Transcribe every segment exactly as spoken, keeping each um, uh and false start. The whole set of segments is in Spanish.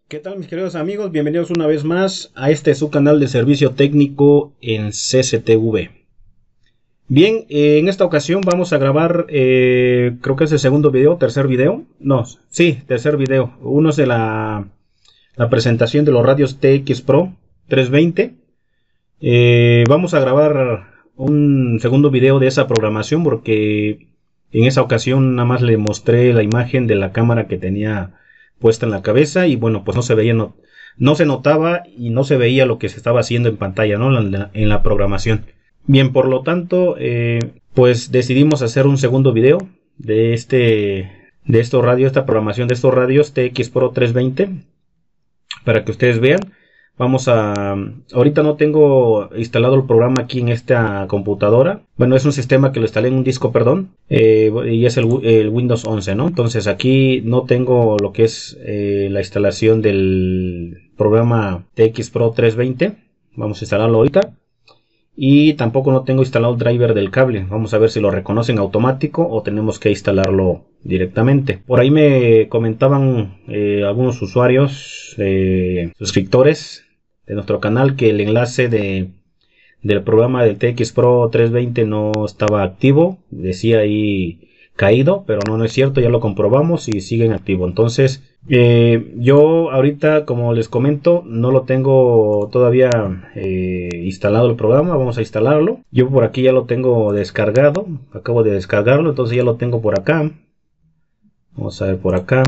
¿Qué tal, mis queridos amigos? Bienvenidos una vez más a este su canal de servicio técnico en C C T V. Bien, eh, en esta ocasión vamos a grabar, eh, creo que es el segundo video, tercer video. No, sí, tercer video. Uno es de la, la presentación de los radios T X Pro trescientos veinte. Eh, vamos a grabar un segundo video de esa programación porque en esa ocasión nada más le mostré la imagen de la cámara que tenía puesta en la cabeza y bueno, pues no se veía, no, no se notaba y no se veía lo que se estaba haciendo en pantalla, ¿no? En la, en la programación. Bien, por lo tanto, eh, pues decidimos hacer un segundo video de este, de estos radios, esta programación de estos radios T X Pro trescientos veinte para que ustedes vean. Vamos a... Ahorita no tengo instalado el programa aquí en esta computadora. Bueno, es un sistema que lo instalé en un disco, perdón. Eh, y es el, el Windows once, ¿no? Entonces aquí no tengo lo que es eh, la instalación del programa T X Pro trescientos veinte. Vamos a instalarlo ahorita. Y tampoco no tengo instalado el driver del cable. Vamos a ver si lo reconoce en automático o tenemos que instalarlo directamente. Por ahí me comentaban eh, algunos usuarios, eh, suscriptores de nuestro canal, que el enlace de, del programa del T X Pro trescientos veinte no estaba activo. Decía ahí caído, pero no, no es cierto, ya lo comprobamos y sigue en activo. Entonces eh, yo ahorita, como les comento, no lo tengo todavía eh, instalado el programa. Vamos a instalarlo. Yo por aquí ya lo tengo descargado, acabo de descargarlo, entonces ya lo tengo por acá. Vamos a ver por acá.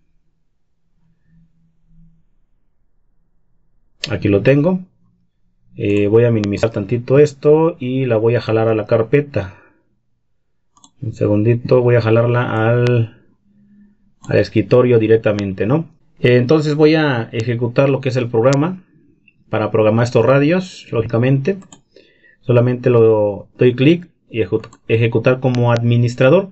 Aquí lo tengo. Eh, voy a minimizar tantito esto y la voy a jalar a la carpeta. Un segundito, voy a jalarla al, al escritorio directamente, ¿no? Eh, entonces voy a ejecutar lo que es el programa para programar estos radios, lógicamente. Solamente lo doy clic y ejecutar como administrador.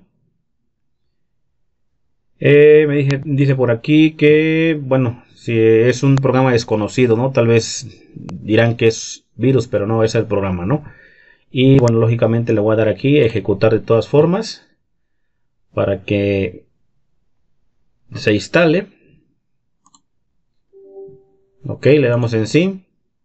Eh, me dije, dice por aquí que, bueno, si es un programa desconocido, ¿no? Tal vez dirán que es virus, pero no, es el programa, ¿no? Y bueno, lógicamente le voy a dar aquí ejecutar de todas formas para que se instale. Ok, le damos en sí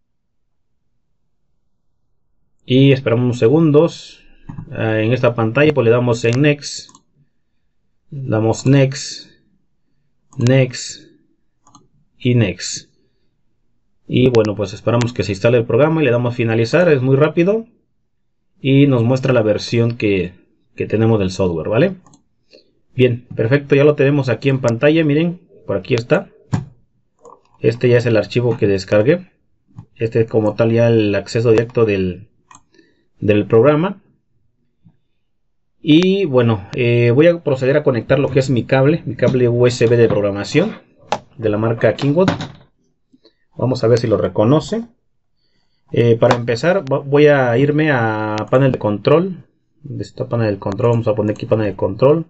y esperamos unos segundos. Uh, en esta pantalla pues le damos en next, damos next, next y next. Y bueno, pues esperamos que se instale el programa y le damos finalizar. Es muy rápido y nos muestra la versión que, que tenemos del software, ¿vale? Bien, perfecto, ya lo tenemos aquí en pantalla. Miren, por aquí está. Este ya es el archivo que descargué. Este es como tal ya el acceso directo del, del programa. Y bueno, eh, voy a proceder a conectar lo que es mi cable, mi cable U S B de programación de la marca Kingwood. Vamos a ver si lo reconoce. Eh, para empezar voy a irme a panel de control. ¿Dónde está panel de control? Vamos a poner aquí panel de control.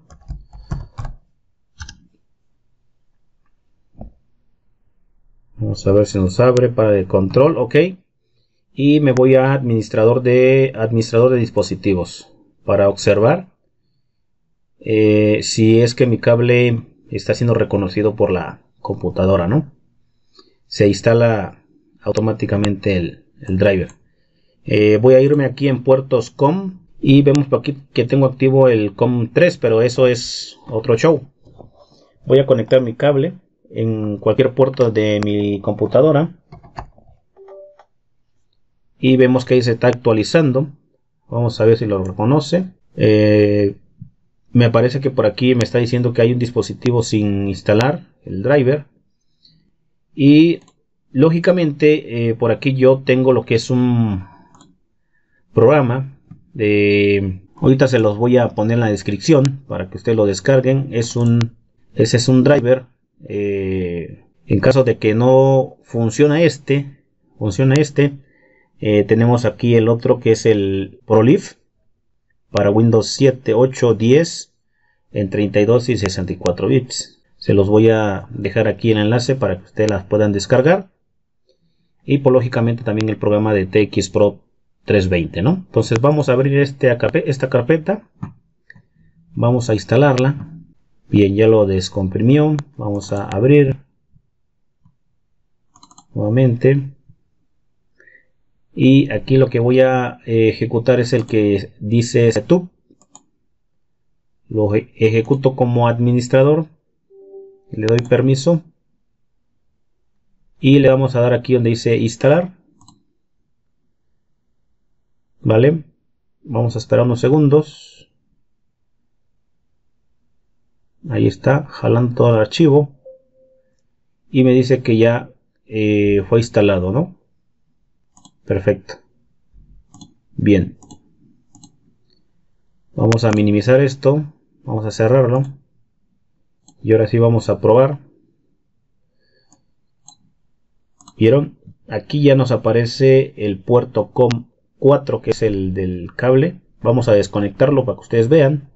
Vamos a ver si nos abre panel de control. Ok. Y me voy a administrador de administrador de dispositivos para observar eh, si es que mi cable está siendo reconocido por la computadora, ¿no? Se instala automáticamente el, el driver. Eh, voy a irme aquí en puertos COM y vemos por aquí que tengo activo el COM tres, pero eso es otro show. Voy a conectar mi cable en cualquier puerto de mi computadora y vemos que ahí se está actualizando. Vamos a ver si lo reconoce. Eh, me parece que por aquí me está diciendo que hay un dispositivo sin instalar, el driver. Y lógicamente eh, por aquí yo tengo lo que es un programa de... Ahorita se los voy a poner en la descripción para que ustedes lo descarguen. Es un, ese es un driver. Eh, en caso de que no funcione este, funciona este, eh, tenemos aquí el otro que es el ProLive para Windows siete, ocho, diez en treinta y dos y sesenta y cuatro bits. Se los voy a dejar aquí el enlace para que ustedes las puedan descargar. Y por lógicamente también el programa de T X Pro trescientos veinte, ¿no? Entonces vamos a abrir este, esta carpeta. Vamos a instalarla. Bien, ya lo descomprimió. Vamos a abrir. nuevamente. Y aquí lo que voy a eh, ejecutar es el que dice setup. Lo ejecuto como administrador. Le doy permiso. Y le vamos a dar aquí donde dice instalar. Vale. Vamos a esperar unos segundos. Ahí está, jalando todo el archivo. Y me dice que ya eh, fue instalado, ¿no? Perfecto. Bien. Vamos a minimizar esto. Vamos a cerrarlo. Y ahora sí vamos a probar. ¿Vieron? Aquí ya nos aparece el puerto com cuatro, que es el del cable. Vamos a desconectarlo para que ustedes vean.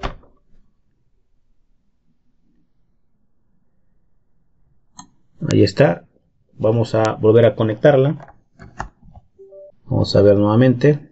Ahí está. Vamos a volver a conectarla. Vamos a ver nuevamente.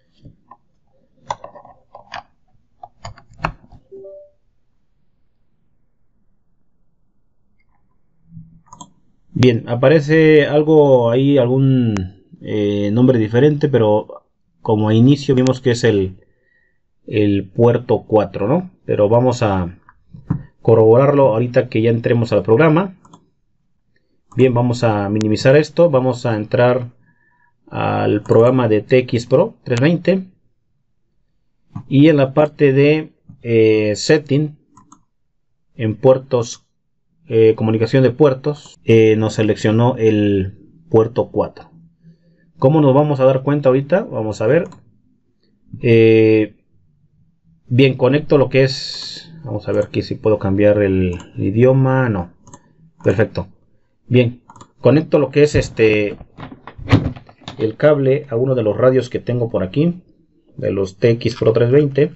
Bien, aparece algo ahí, algún eh, nombre diferente, pero como a inicio vimos que es el, el puerto cuatro, ¿no? Pero vamos a corroborarlo ahorita que ya entremos al programa. Bien, vamos a minimizar esto. Vamos a entrar al programa de T X Pro trescientos veinte. Y en la parte de eh, setting, en puertos, eh, comunicación de puertos, eh, nos seleccionó el puerto cuatro. ¿Cómo nos vamos a dar cuenta ahorita? Vamos a ver. Eh, bien, conecto lo que es... Vamos a ver aquí si puedo cambiar el, el idioma. No. Perfecto. Bien, conecto lo que es este el cable a uno de los radios que tengo por aquí, de los T X Pro trescientos veinte.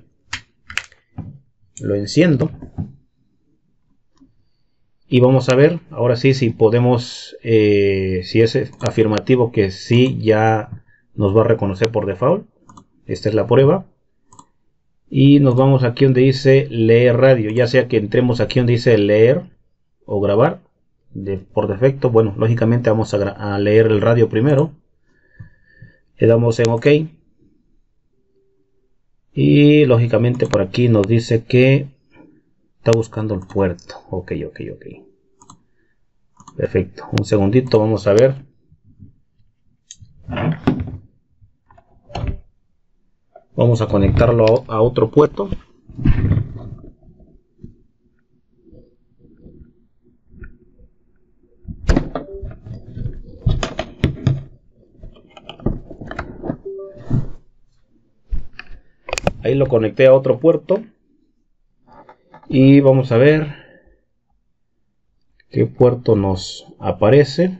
Lo enciendo. Y vamos a ver, ahora sí, si podemos, eh, si es afirmativo que sí ya nos va a reconocer por default. Esta es la prueba. Y nos vamos aquí donde dice leer radio, ya sea que entremos aquí donde dice leer o grabar. De, por defecto, bueno, lógicamente vamos a, a leer el radio primero. Le damos en OK. Y lógicamente por aquí nos dice que está buscando el puerto. Ok, ok, ok. Perfecto. Un segundito, vamos a ver. Vamos a conectarlo a, a otro puerto. Ahí lo conecté a otro puerto. Y vamos a ver qué puerto nos aparece.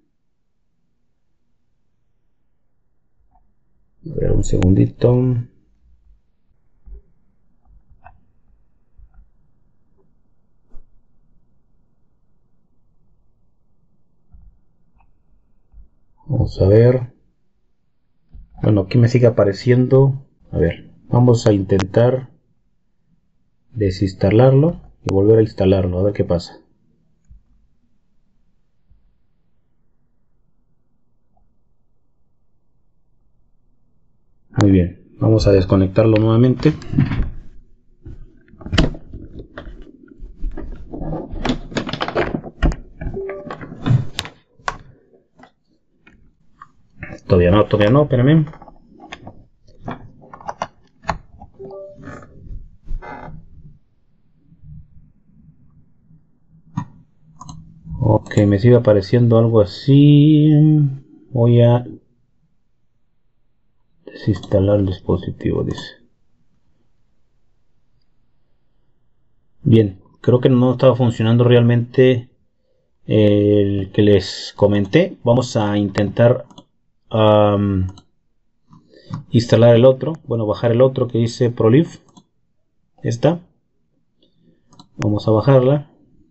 A ver, un segundito. Vamos a ver. Bueno, aquí me sigue apareciendo. A ver, vamos a intentar desinstalarlo y volver a instalarlo, a ver qué pasa. Muy bien, vamos a desconectarlo nuevamente. Todavía no, todavía no, espérame. Ok, me sigue apareciendo algo así. Voy a desinstalar el dispositivo, dice. Bien, creo que no estaba funcionando realmente el que les comenté. Vamos a intentar um, instalar el otro. Bueno, bajar el otro que dice ProLive. Esta. Vamos a bajarla.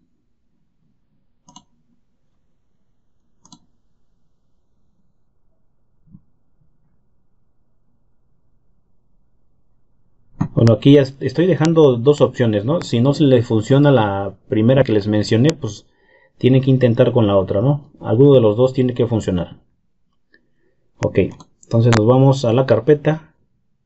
Bueno, aquí ya estoy dejando dos opciones, ¿no? Si no se le funciona la primera que les mencioné, pues tiene que intentar con la otra, ¿no? Alguno de los dos tiene que funcionar. Ok, entonces nos vamos a la carpeta.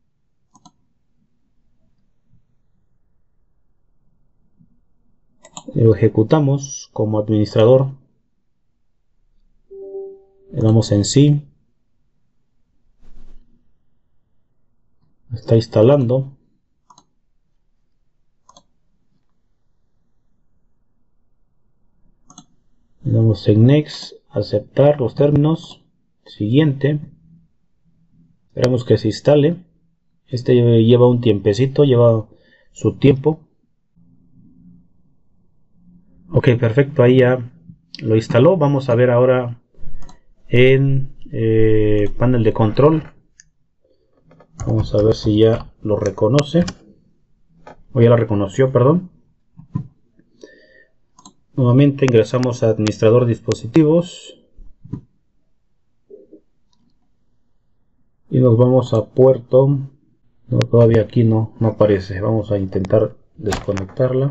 Lo ejecutamos como administrador. Le damos en sí. Está instalando. Le damos en Next, aceptar los términos. Siguiente. Esperamos que se instale. Este lleva un tiempecito, lleva su tiempo. Ok, perfecto, ahí ya lo instaló. Vamos a ver ahora en eh, panel de control. Vamos a ver si ya lo reconoce. O ya lo reconoció, perdón. Nuevamente ingresamos a administrador dispositivos. Y nos vamos a puerto. No, todavía aquí no, no aparece. Vamos a intentar desconectarla.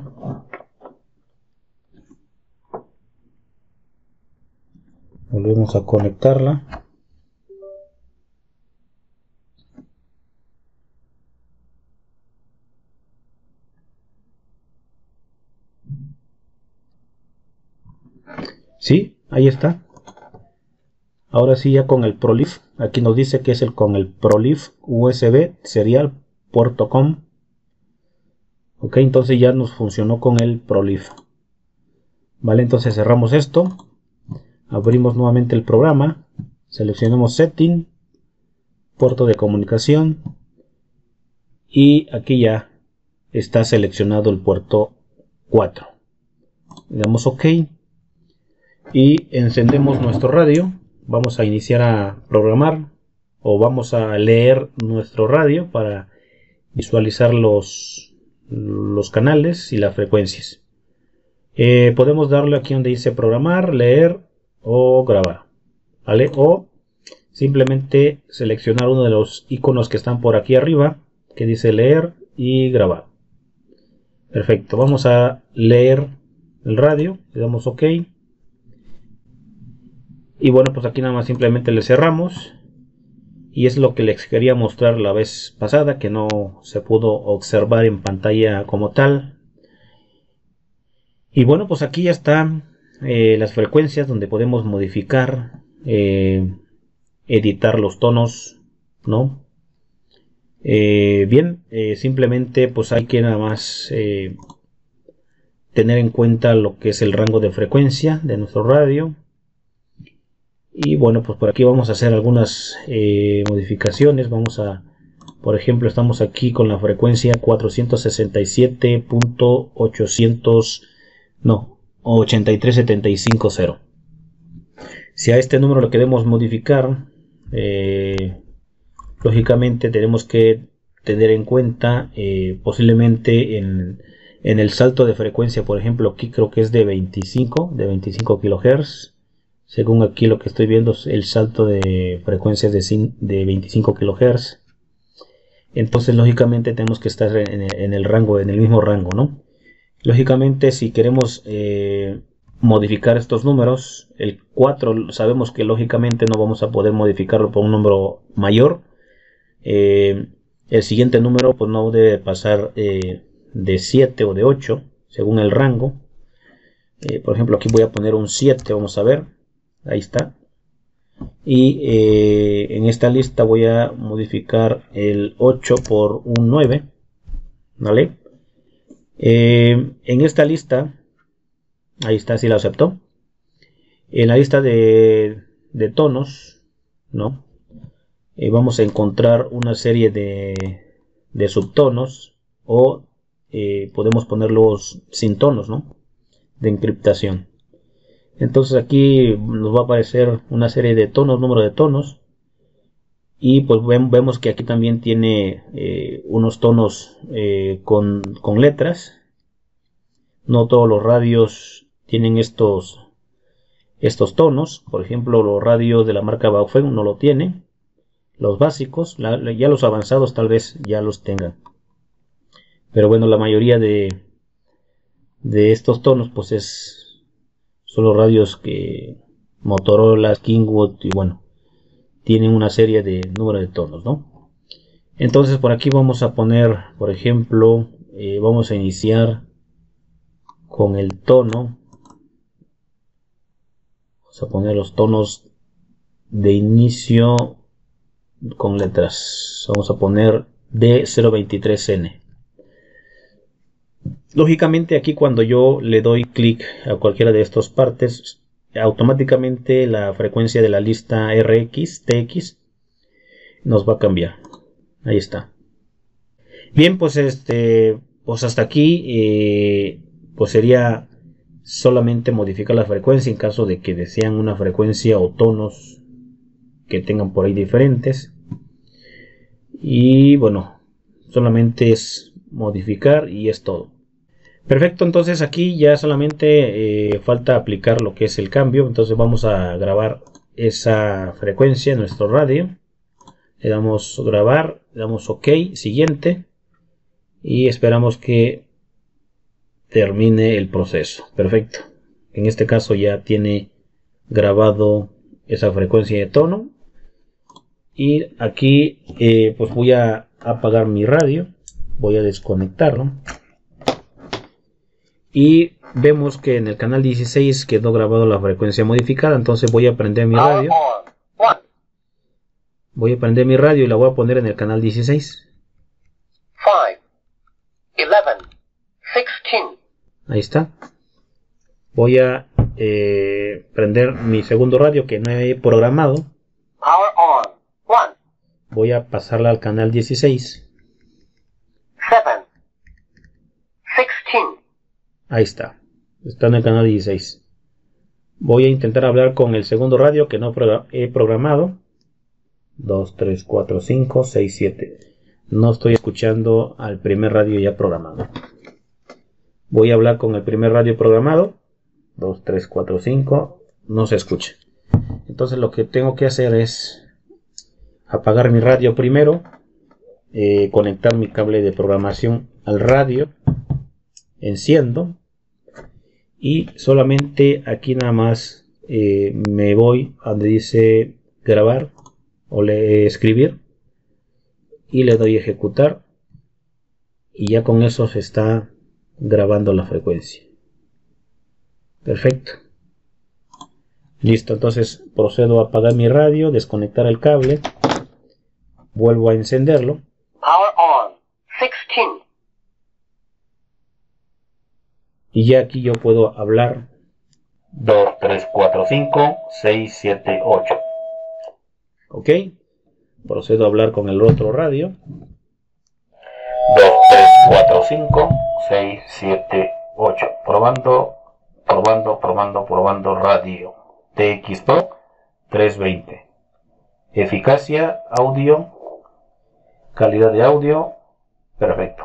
Volvemos a conectarla. Sí, ahí está. Ahora sí, ya con el ProLift. Aquí nos dice que es el con el ProLift U S B serial puerto com. Ok, entonces ya nos funcionó con el ProLift. Vale, entonces cerramos esto. Abrimos nuevamente el programa. Seleccionamos Setting, puerto de comunicación. Y aquí ya está seleccionado el puerto cuatro. Le damos OK. Y encendemos nuestro radio. Vamos a iniciar a programar o vamos a leer nuestro radio para visualizar los, los canales y las frecuencias. Eh, podemos darle aquí donde dice programar, leer o grabar, ¿vale? O simplemente seleccionar uno de los iconos que están por aquí arriba que dice leer y grabar. Perfecto, vamos a leer el radio, le damos OK. Y bueno, pues aquí nada más simplemente le cerramos. Y es lo que les quería mostrar la vez pasada, que no se pudo observar en pantalla como tal. Y bueno, pues aquí ya están eh, las frecuencias donde podemos modificar, eh, editar los tonos, ¿no? Eh, bien, eh, simplemente pues hay que nada más eh, tener en cuenta lo que es el rango de frecuencia de nuestro radio. Y bueno, pues por aquí vamos a hacer algunas eh, modificaciones. Vamos a, por ejemplo, estamos aquí con la frecuencia cuatrocientos sesenta y siete punto ochocientos, no, ochenta y tres setenta y cinco cero. Si a este número lo queremos modificar, eh, lógicamente tenemos que tener en cuenta eh, posiblemente en, en el salto de frecuencia, por ejemplo, aquí creo que es de veinticinco, de veinticinco kilohertz. Según aquí lo que estoy viendo, el salto de frecuencias de, de veinticinco kilohertz. Entonces, lógicamente, tenemos que estar en el, en el rango, en el mismo rango, ¿no? Lógicamente, si queremos eh, modificar estos números, el cuatro sabemos que lógicamente no vamos a poder modificarlo por un número mayor. Eh, el siguiente número pues no debe pasar eh, de siete o de ocho, según el rango. Eh, por ejemplo, aquí voy a poner un siete, vamos a ver. Ahí está. Y eh, en esta lista voy a modificar el ocho por un nueve. ¿Vale? Eh, en esta lista, ahí está, si la aceptó. En la lista de, de tonos, ¿no? Eh, vamos a encontrar una serie de, de subtonos o eh, podemos ponerlos sin tonos, ¿no? De encriptación. Entonces aquí nos va a aparecer una serie de tonos, número de tonos. Y pues vemos que aquí también tiene eh, unos tonos eh, con, con letras. No todos los radios tienen estos, estos tonos. Por ejemplo, los radios de la marca Baofeng no lo tienen. Los básicos, la, ya los avanzados tal vez ya los tengan. Pero bueno, la mayoría de, de estos tonos pues es... son los radios que Motorola, Kingwood y bueno, tienen una serie de número de tonos, ¿no? Entonces por aquí vamos a poner, por ejemplo, eh, vamos a iniciar con el tono. Vamos a poner los tonos de inicio con letras. Vamos a poner D cero veintitrés N. Lógicamente aquí cuando yo le doy clic a cualquiera de estas partes, automáticamente la frecuencia de la lista R X, T X nos va a cambiar. Ahí está. Bien, pues este, pues hasta aquí, eh, pues sería solamente modificar la frecuencia en caso de que desean una frecuencia o tonos que tengan por ahí diferentes. Y bueno, solamente es modificar y es todo. Perfecto, entonces aquí ya solamente eh, falta aplicar lo que es el cambio. Entonces vamos a grabar esa frecuencia en nuestro radio. Le damos grabar, le damos OK, siguiente. Y esperamos que termine el proceso. Perfecto. En este caso ya tiene grabado esa frecuencia de tono. Y aquí eh, pues voy a apagar mi radio. Voy a desconectarlo. Y vemos que en el canal dieciséis quedó grabado la frecuencia modificada. Entonces voy a prender mi radio. Voy a prender mi radio y la voy a poner en el canal dieciséis. Ahí está. Voy a eh, prender mi segundo radio que no he programado. Voy a pasarla al canal dieciséis. Ahí está. Está en el canal dieciséis. Voy a intentar hablar con el segundo radio que no he programado. dos, tres, cuatro, cinco, seis, siete. No estoy escuchando al primer radio ya programado. Voy a hablar con el primer radio programado. dos, tres, cuatro, cinco. No se escucha. Entonces lo que tengo que hacer es apagar mi radio primero. Eh, conectar mi cable de programación al radio. Enciendo. Y solamente aquí nada más eh, me voy a donde dice grabar o le, escribir. Y le doy ejecutar. Y ya con eso se está grabando la frecuencia. Perfecto. Listo, entonces procedo a apagar mi radio, desconectar el cable, vuelvo a encenderlo. Power on. sixteen. Y ya aquí yo puedo hablar. dos, tres, cuatro, cinco, seis, siete, ocho. Ok. Procedo a hablar con el otro radio. dos, tres, cuatro, cinco, seis, siete, ocho. Probando, probando, probando, probando radio. T X Pro trescientos veinte. Eficacia, audio, calidad de audio, perfecto.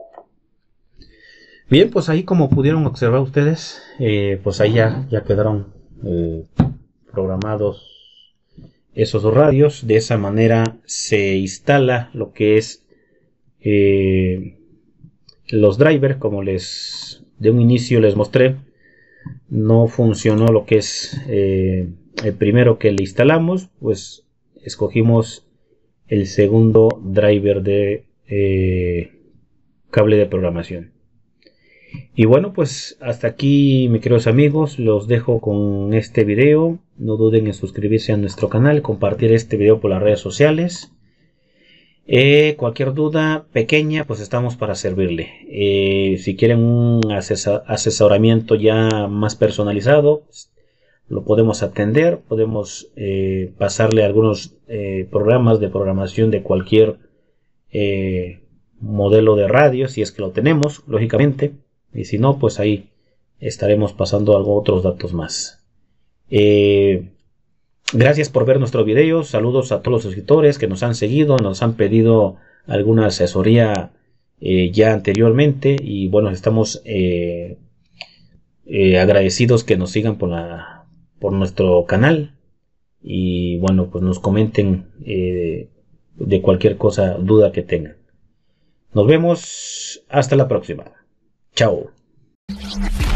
Bien, pues ahí como pudieron observar ustedes, eh, pues ahí ya, ya quedaron eh, programados esos dos radios. De esa manera se instala lo que es eh, los drivers, como les de un inicio les mostré. No funcionó lo que es eh, el primero que le instalamos, pues escogimos el segundo driver de eh, cable de programación. Y bueno, pues hasta aquí, mis queridos amigos, los dejo con este video. No duden en suscribirse a nuestro canal, compartir este video por las redes sociales. Eh, cualquier duda pequeña, pues estamos para servirle. Eh, si quieren un asesor asesoramiento ya más personalizado, lo podemos atender. Podemos eh, pasarle algunos eh, programas de programación de cualquier eh, modelo de radio, si es que lo tenemos, lógicamente. Y si no, pues ahí estaremos pasando algo, otros datos más. Eh, gracias por ver nuestro video. Saludos a todos los suscriptores que nos han seguido, nos han pedido alguna asesoría eh, ya anteriormente. Y bueno, estamos eh, eh, agradecidos que nos sigan por, la, por nuestro canal. Y bueno, pues nos comenten eh, de cualquier cosa, duda que tengan. Nos vemos hasta la próxima. Chao.